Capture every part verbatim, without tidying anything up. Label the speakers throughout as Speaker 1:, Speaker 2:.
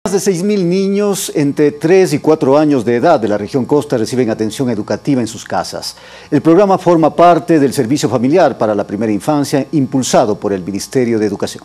Speaker 1: Más de seis mil niños entre tres y cuatro años de edad de la región Costa reciben atención educativa en sus casas. El programa forma parte del Servicio Familiar para la Primera Infancia, impulsado por el Ministerio de Educación.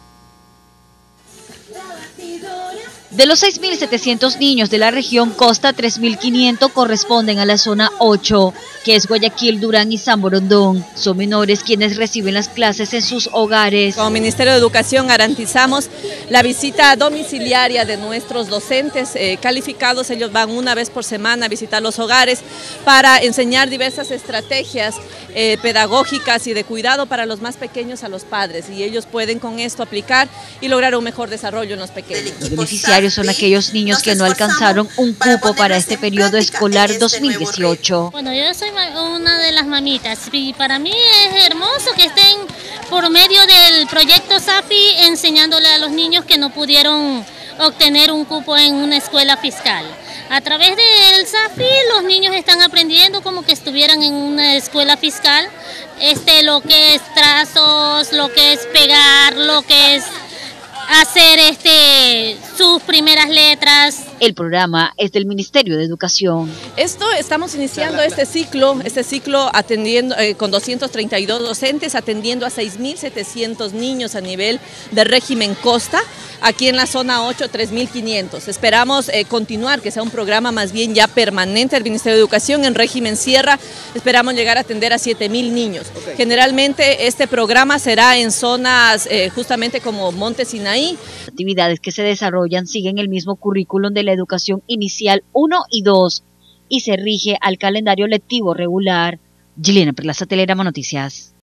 Speaker 2: De los seis mil setecientos niños de la región Costa, tres mil quinientos corresponden a la zona ocho, que es Guayaquil, Durán y San Borondón. Son menores quienes reciben las clases en sus hogares.
Speaker 3: Como Ministerio de Educación garantizamos la visita domiciliaria de nuestros docentes eh, calificados. Ellos van una vez por semana a visitar los hogares para enseñar diversas estrategias eh, pedagógicas y de cuidado para los más pequeños a los padres. Y ellos pueden con esto aplicar y lograr un mejor desarrollo en los pequeños.
Speaker 2: Los beneficiarios son aquellos niños que no alcanzaron un cupo para este periodo escolar dos mil dieciocho.
Speaker 4: Bueno, yo soy una de las mamitas y para mí es hermoso que estén por medio del proyecto SAFI enseñándole a los niños que no pudieron obtener un cupo en una escuela fiscal. A través del SAFI los niños están aprendiendo como que estuvieran en una escuela fiscal, este, lo que es trazos, lo que es pegar, lo que es hacer este sus primeras letras.
Speaker 2: El programa es del Ministerio de Educación.
Speaker 3: Esto estamos iniciando este ciclo, este ciclo atendiendo eh, con doscientos treinta y dos docentes, atendiendo a seis mil setecientos niños a nivel de régimen Costa. Aquí en la zona ocho, tres mil quinientos. Esperamos eh, continuar, que sea un programa más bien ya permanente del Ministerio de Educación. En régimen Sierra esperamos llegar a atender a siete mil niños. Okay. Generalmente este programa será en zonas eh, justamente como Monte Sinaí.
Speaker 2: Las actividades que se desarrollan siguen el mismo currículum de la educación inicial uno y dos y se rige al calendario lectivo regular. Gilena Perlaza, Telerama Noticias.